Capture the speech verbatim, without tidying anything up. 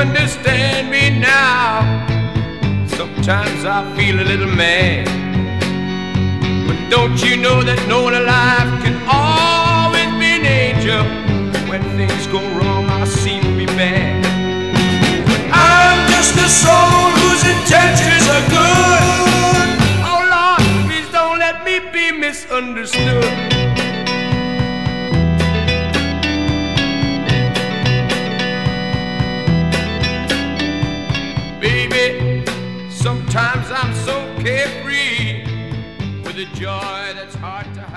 understand me now. Sometimes I feel a little mad, but don't you know that no one alive can always be an angel? When things go wrong, I seem to be bad. But I'm just a soul whose intentions are good. Oh Lord, please don't let me be misunderstood. Baby, sometimes I'm so carefree with a joy that's hard to hide.